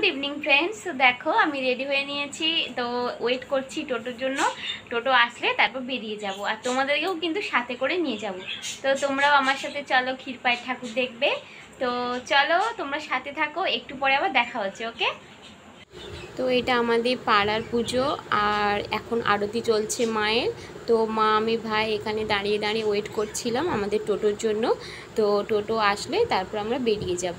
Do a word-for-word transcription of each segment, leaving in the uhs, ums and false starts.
Evening friends. তো দেখো আমি রেডি হয়ে নিয়েছি, তো ওয়েট করছি টোটোর জন্য। টোটো আসলে তারপর বেরিয়ে যাব, আর তোমাদেরকেও কিন্তু সাথে করে নিয়ে যাব। তো তোমরাও আমার সাথে চলো, ক্ষীরপাই ঠাকুর দেখবে। তো চলো তোমরা সাথে থাকো, একটু পরে আবার দেখা হচ্ছে। ওকে। তো এটা আমাদের পাড়ার পুজো, আর এখন আরতি চলছে মায়ের। তো মা আমি ভাই এখানে দাঁড়িয়ে দাঁড়িয়ে ওয়েট করছিলাম আমাদের টোটোর জন্য। তো টোটো আসলে তারপর আমরা বেরিয়ে যাব।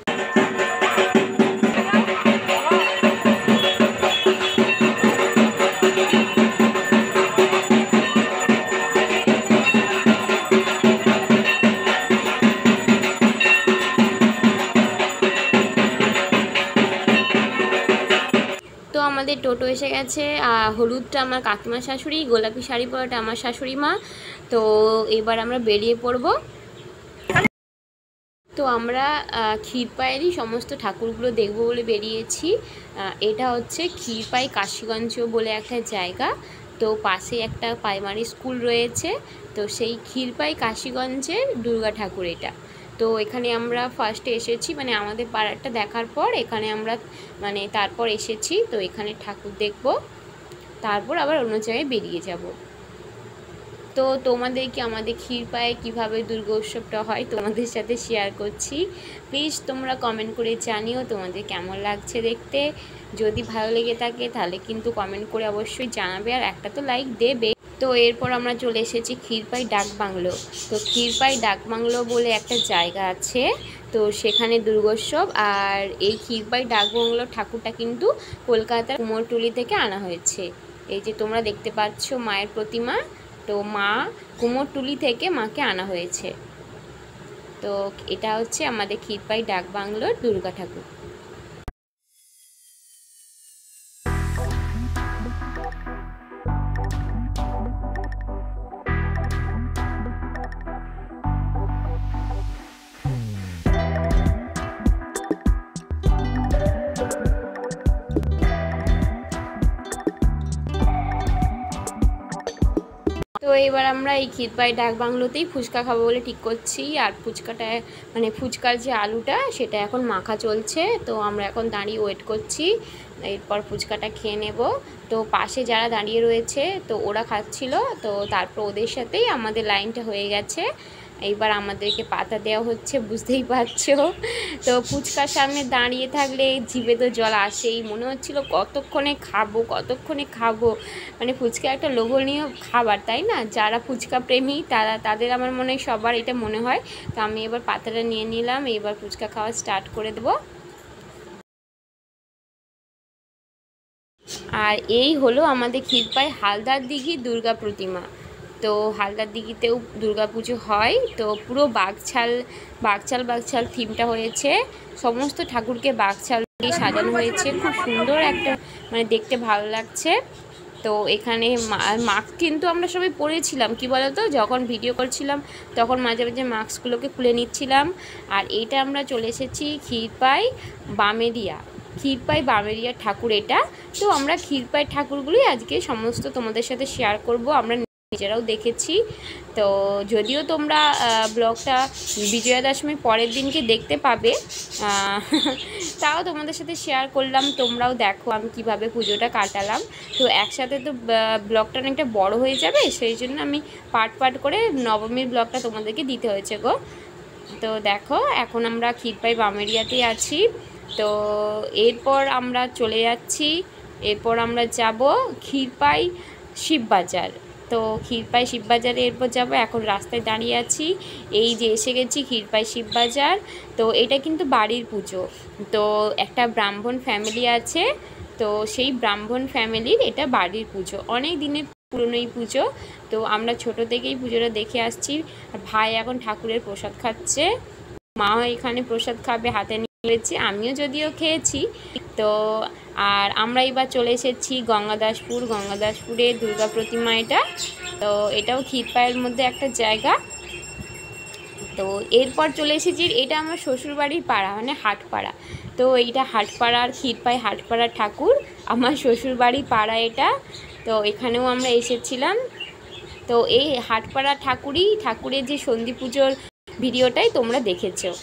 তো আমাদের টোটো এসে গেছে। হলুদটা আমার কাকিমার শাশুড়ি, গোলাপি শাড়ি পরাটা আমার শাশুড়ি মা। তো এবার আমরা বেরিয়ে পড়ব। তো আমরা ক্ষীরপাইয়েরই সমস্ত ঠাকুরগুলো দেখব বলে বেরিয়েছি। এটা হচ্ছে ক্ষীরপাই কাশীগঞ্জ বলে একটা জায়গা। তো পাশে একটা প্রাইমারি স্কুল রয়েছে। তো সেই ক্ষীরপাই কাশীগঞ্জের দুর্গা ঠাকুর এটা। তো এখানে আমরা ফার্স্টে এসেছি, মানে আমাদের পাড়াটা দেখার পর এখানে আমরা মানে তারপর এসেছি। তো এখানে ঠাকুর দেখব, তারপর আবার অন্য জায়গায় বেরিয়ে যাব। তো তোমাদেরকে আমাদের ক্ষীরপায়ে কীভাবে দুর্গা উৎসবটা হয় তোমাদের সাথে শেয়ার করছি। প্লিজ তোমরা কমেন্ট করে জানিও তোমাদের কেমন লাগছে দেখতে। যদি ভালো লেগে থাকে তাহলে কিন্তু কমেন্ট করে অবশ্যই জানাবে, আর একটা তো লাইক দেবে। তো এরপর আমরা চলে এসেছি ক্ষীরপাই ডাক বাংলো। তো ক্ষীরপাই ডাক বাংলো বলে একটা জায়গা আছে, তো সেখানে দুর্গোৎসব। আর এই ক্ষীরপাই ডাক বাংলো ঠাকুরটা কিন্তু কলকাতার কুমোরটুলি থেকে আনা হয়েছে। এই যে তোমরা দেখতে পাচ্ছ মায়ের প্রতিমা, তো মা কুমোরটুলি থেকে মাকে আনা হয়েছে। তো এটা হচ্ছে আমাদের ক্ষীরপাই ডাক বাংলোর দুর্গা ঠাকুর। তো এবার আমরা এই ক্ষীরপাই ডাক বাংলোতেই ফুচকা খাবো বলে ঠিক করছি। আর ফুচকাটা মানে ফুচকার যে আলুটা সেটা এখন মাখা চলছে। তো আমরা এখন দাঁড়িয়ে ওয়েট করছি, এরপর ফুচকাটা খেয়ে নেব। তো পাশে যারা দাঁড়িয়ে রয়েছে তো ওরা খাচ্ছিল, তো তারপর ওদের সাথেই আমাদের লাইনটা হয়ে গেছে। এইবার আমাদেরকে পাতা দেওয়া হচ্ছে, বুঝতেই পারছো। তো ফুচকার সামনে দাঁড়িয়ে থাকলে জিভে তো জল আসেই, মনে হচ্ছিল কতক্ষণে খাবো কতক্ষণে খাবো। মানে ফুচকা একটা লোভনীয় খাবার, তাই না? যারা ফুচকা প্রেমী তারা তাদের আমার মনে হয় সবার এটা মনে হয়। তো আমি এবার পাতাটা নিয়ে নিলাম, এবার ফুচকা খাওয়া স্টার্ট করে দেবো। আর এই হলো আমাদের ক্ষীরপাই হালদার দিঘি দুর্গা প্রতিমা। তো হালদার দিঘিতেও দুর্গা পুজো হয়। তো পুরো বাঘছাল বাঘছাল বাঘছাল থিমটা হয়েছে, সমস্ত ঠাকুরকে বাঘছাল দিয়ে সাজানো হয়েছে। খুব সুন্দর একটা, মানে দেখতে ভালো লাগছে। তো এখানে মাস্ক কিন্তু আমরা সবাই পরেছিলাম, কি বলতো, যখন ভিডিও করছিলাম তখন মাঝে মাঝে মাস্কগুলোকে খুলে নিচ্ছিলাম। আর এইটা আমরা চলে এসেছি ক্ষীরপাই বামেরিয়া, ক্ষীরপাই বামেরিয়া ঠাকুর এটা। তো আমরা ক্ষীরপাই ঠাকুরগুলোই আজকে সমস্ত তোমাদের সাথে শেয়ার করব, আমরা নিজেরাও দেখেছি। তো যদিও তোমরা ব্লগটা বিজয়া দশমীর পরের দিনকে দেখতে পাবে, তাও তোমাদের সাথে শেয়ার করলাম, তোমরাও দেখো আমি কিভাবে পুজোটা কাটালাম। তো একসাথে তো ব্লগটা অনেকটা বড় হয়ে যাবে, সেই জন্য আমি পার্ট পার্ট করে নবমীর ব্লগটা তোমাদেরকে দিতে হয়েছে গো। তো দেখো এখন আমরা ক্ষীরপাই বামেরিয়াতেই আছি। তো এরপর আমরা চলে যাচ্ছি, এরপর আমরা যাব ক্ষীরপাই শিববাজার। তো ক্ষীরপাই শিববাজারে এরপর যাব, এখন রাস্তায় দাঁড়িয়ে আছি, এই যে এসে গেছি ক্ষীরপাই শিববাজার। তো এটা কিন্তু বাড়ির পুজো, তো একটা ব্রাহ্মণ ফ্যামিলি আছে, তো সেই ব্রাহ্মণ ফ্যামিলির এটা বাড়ির পুজো, অনেক দিনের পুরনো এই পুজো। তো আমরা ছোট থেকেই পুজোটা দেখে আসছি। আর ভাই এখন ঠাকুরের প্রসাদ খাচ্ছে, মা এখানে প্রসাদ খাবে হাতে নিয়েছি, আমিও যদিও খেয়েছি। তো আর আমরা এবার চলে এসেছি গঙ্গাদাসপুর, গঙ্গাদাসপুরে দুর্গা প্রতিমা এটা। তো এটাও ক্ষীরপাইয়ের মধ্যে একটা জায়গা। তো এরপর চলে এসেছি, এটা আমার শ্বশুরবাড়ির পাড়া, মানে হাটপাড়া। তো এইটা হাটপাড়ার ক্ষীরপাই হাটপাড়ার ঠাকুর, আমার শ্বশুরবাড়ি পাড়া এটা। তো এখানেও আমরা এসেছিলাম। তো এই হাটপাড়া ঠাকুরই ঠাকুরের যে সন্ধি পুজোর ভিডিওটাই তোমরা দেখেছো।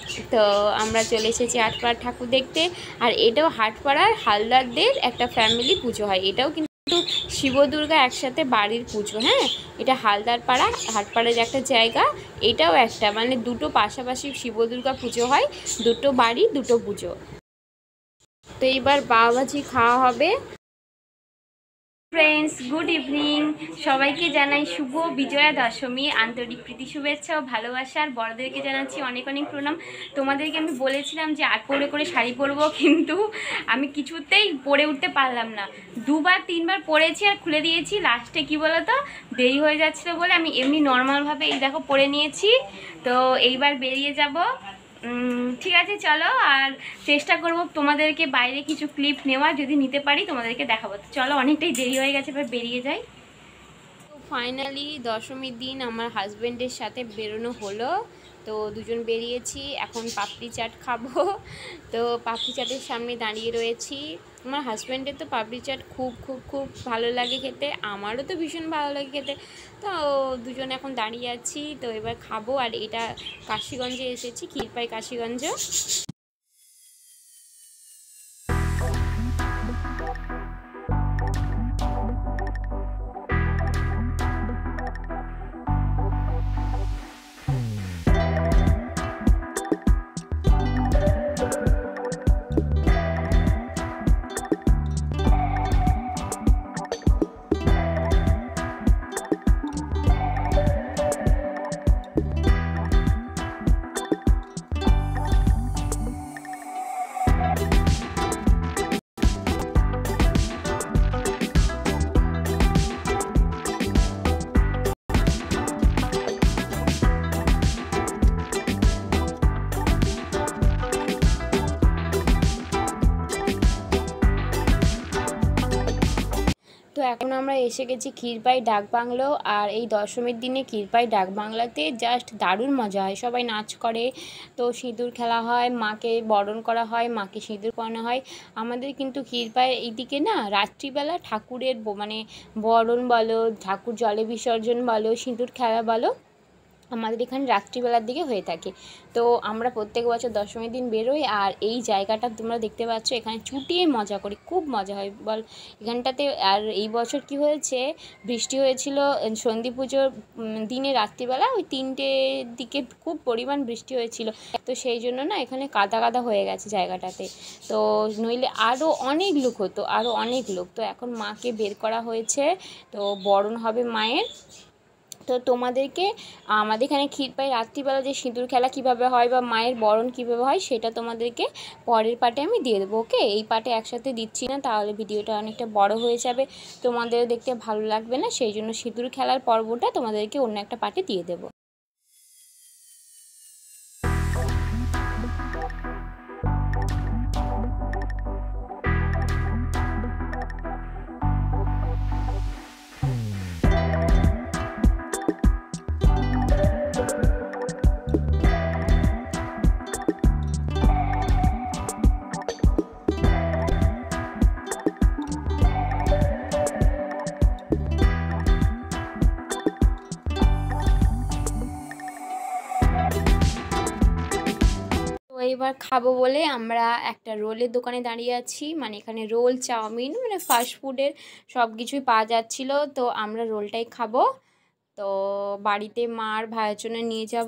তো আমরা চলে এসেছি আটপাড়ার ঠাকুর দেখতে। আর এটাও হাটপাড়ার হালদারদের একটা ফ্যামিলি পুজো হয়, এটাও কিন্তু শিব দুর্গা একসাথে বাড়ির পুজো। হ্যাঁ, এটা হালদার পাড়া হাটপাড়ার একটা জায়গা, এটাও একটা মানে দুটো পাশাপাশি শিব দুর্গা পুজো হয়, দুটো বাড়ি দুটো পুজো। তো এইবার পাওভাজি খাওয়া হবে। ফ্রেন্ডস, গুড ইভিনিং, সবাইকে জানাই শুভ বিজয়া দশমী আন্তরিক প্রীতি শুভেচ্ছা ও ভালোবাসার। বড়দেরকে জানাচ্ছি অনেক অনেক প্রণাম। তোমাদেরকে আমি বলেছিলাম যে আট পরে করে শাড়ি পরবো, কিন্তু আমি কিছুতেই পরে উঠতে পারলাম না। দুবার তিনবার পরেছি আর খুলে দিয়েছি, লাস্টে কি বলো তো দেরি হয়ে যাচ্ছিলো বলে আমি এমনি নর্মালভাবে এই দেখো পরে নিয়েছি। তো এইবার বেরিয়ে যাব। ঠিক আছে, চলো। আর চেষ্টা করব তোমাদেরকে বাইরে কিছু ক্লিপ নেওয়ার, যদি নিতে পারি তোমাদেরকে দেখাবো। তো চলো, অনেকটাই দেরি হয়ে গেছে, এবার বেরিয়ে যাই। তো ফাইনালি দশমীর দিন আমার হাজব্যান্ডের সাথে বেরোনো হলো। তো দুজন বেরিয়েছি, এখন পাপড়ি চাট খাবো। তো পাপড়ি চাটের সামনে দাঁড়িয়ে রয়েছি। আমার হাজব্যান্ডের তো পাপড়ি চাট খুব খুব খুব ভালো লাগে খেতে, আমারও তো ভীষণ ভালো লাগে খেতে। তো দুজন এখন দাঁড়িয়ে আছি, তো এবার খাবো। আর এটা কাশীগঞ্জে এসেছি, ক্ষীরপাই কাশীগঞ্জ। তো এখন আমরা এসে গেছি ক্ষীরপাই ডাকবাংলো। আর এই দশমীর দিনে ক্ষীরপাই ডাকবাংলাতে জাস্ট দারুণ মজা হয়, সবাই নাচ করে, তো সিঁদুর খেলা হয়, মাকে বরণ করা হয়, মাকে সিঁদুর পরানো হয়। আমাদের কিন্তু ক্ষীরপাই এইদিকে না রাত্রিবেলা ঠাকুরের মানে বরণ বলো, ঠাকুর জলে বিসর্জন বলো, সিঁদুর খেলা বলো, আমাদের এখানে রাত্রিবেলার দিকে হয়ে থাকে। তো আমরা প্রত্যেক বছর দশমীর দিন বেরোই। আর এই জায়গাটা তোমরা দেখতে পাচ্ছ, এখানে চুটিয়ে মজা করি, খুব মজা হয় বল এখানটাতে। আর এই বছর কি হয়েছে, বৃষ্টি হয়েছিল সন্ধি পুজোর দিনে রাত্রিবেলা ওই তিনটের দিকে খুব পরিমাণ বৃষ্টি হয়েছিল। তো সেই জন্য না এখানে কাদা কাদা হয়ে গেছে জায়গাটাতে। তো নইলে আরও অনেক লোক হতো, আরও অনেক লোক। তো এখন মাকে বের করা হয়েছে, তো বরণ হবে মায়ের। তো তোমাদেরকে আমাদের এখানে ক্ষীরপাই রাত্রিবেলা যে সিঁদুর খেলা কীভাবে হয় বা মায়ের বরণ কীভাবে হয় সেটা তোমাদেরকে পরের পার্টে আমি দিয়ে দেবো। ওকে, এই পার্টে একসাথে দিচ্ছি না, তাহলে ভিডিওটা অনেকটা বড় হয়ে যাবে, তোমাদেরও দেখতে ভালো লাগবে না। সেই জন্য সিঁদুর খেলার পর্বটা তোমাদেরকে অন্য একটা পার্টে দিয়ে দেবো। এবার খাবো বলে আমরা একটা রোলের দোকানে দাঁড়িয়ে আছি, মানে এখানে রোল, চাউমিন, মানে ফাস্ট ফুডের সব কিছুই পাওয়া যাচ্ছিলো। তো আমরা রোলটাই খাবো। তো বাড়িতে মার ভাইয়ের জন্য নিয়ে যাব।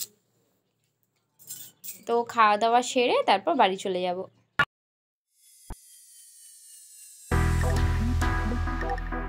তো খাওয়া দাওয়া সেরে তারপর বাড়ি চলে যাব।